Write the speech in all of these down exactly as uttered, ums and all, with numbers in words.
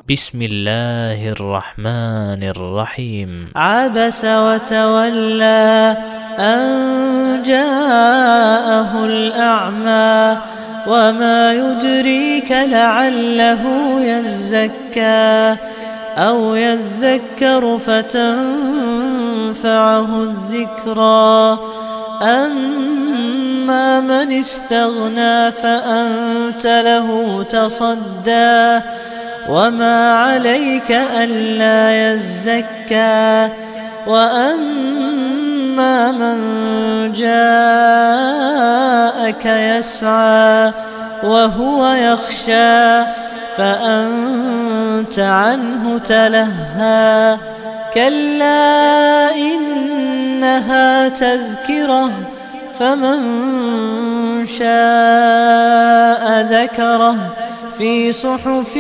بسم الله الرحمن الرحيم. عبس وتولى أن جاءه الأعمى وما يدريك لعله يزكى أو يذكر فتنفعه الذكرى. أما من استغنى فأنت له تصدى وما عليك ألا يزكى. وأما من جاءك يسعى وهو يخشى فأنت عنه تلهى. كلا إنها تذكرة فمن شاء ذكره في صحف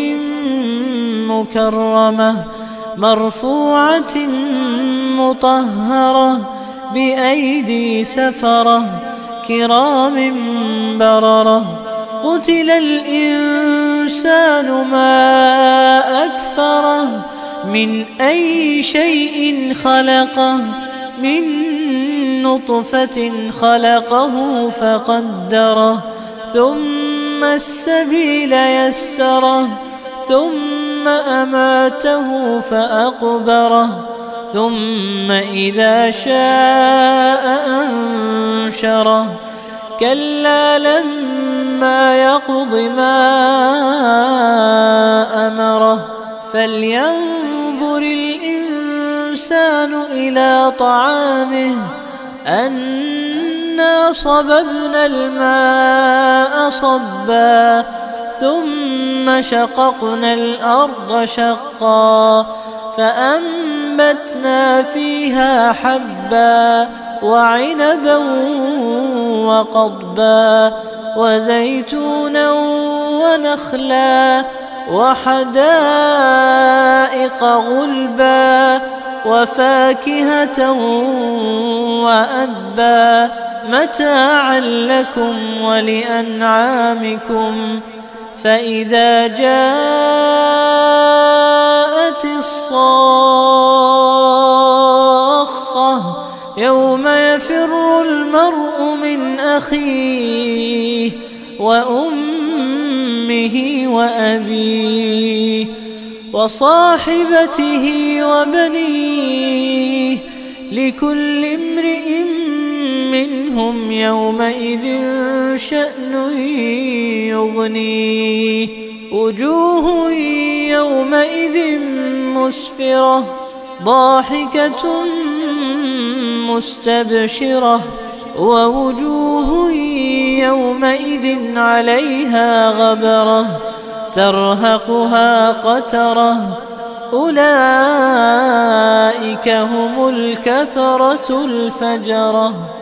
مكرمة مرفوعة مطهرة بأيدي سفرة كرام بررة. قتل الإنسان ما أكفره من أي شيء خلقه من نطفة خلقه فقدره ثم السبيل يسره ثم أماته فأقبره ثم إذا شاء أنشره. كلا لما يقض ما أمره فلينظر الإنسان إلى طعامه أنا صببنا الماء صبا ثم شققنا الأرض شقا فأنبتنا فيها حبا وعنبا وقضبا وزيتونا ونخلا وحدائق غلبا وفاكهة وأبا متاعا لكم ولأنعامكم. فإذا جاءت الصاخة يوم يفر المرء من أخيه وأمه وأبيه وصاحبته وبنيه لكل امرئ منهم يومئذ شأن يغنيه. وجوه يومئذ مسفرة ضاحكة مستبشرة ووجوه يومئذ عليها غبرة ترهقها قترة. أولئك هم الكفرة الفجرة.